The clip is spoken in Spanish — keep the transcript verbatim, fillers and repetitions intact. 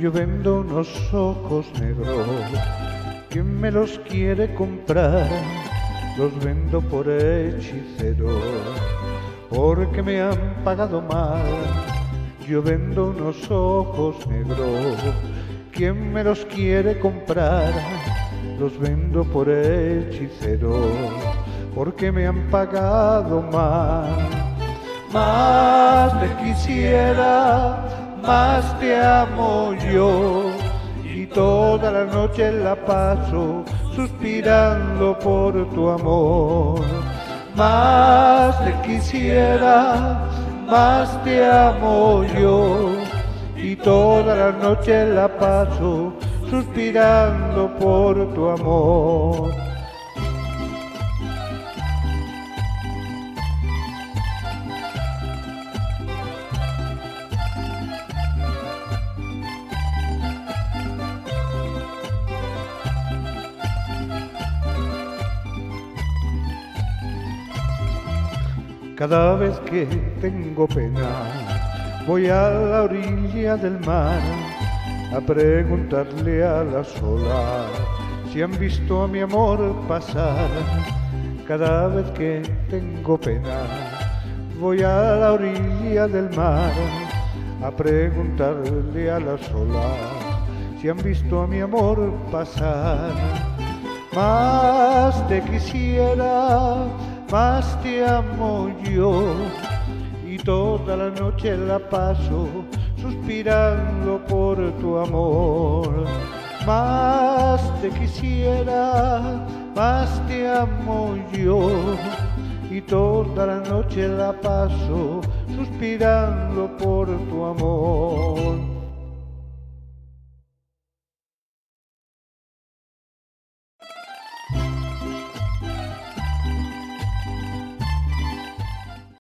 Yo vendo unos ojos negros, ¿quién me los quiere comprar? Los vendo por hechicero, porque me han pagado mal. Yo vendo unos ojos negros, ¿quién me los quiere comprar? Los vendo por hechicero, porque me han pagado mal. Más te quisiera, más te amo yo, y toda la noche la paso suspirando por tu amor. Más te quisiera, más te amo yo, y toda la noche la paso suspirando por tu amor. Cada vez que tengo pena, voy a la orilla del mar a preguntarle a las olas si han visto a mi amor pasar. Cada vez que tengo pena, voy a la orilla del mar a preguntarle a las olas si han visto a mi amor pasar. Más te quisiera, más te amo yo, y toda la noche la paso suspirando por tu amor. Más te quisiera, más te amo yo, y toda la noche la paso suspirando por tu amor.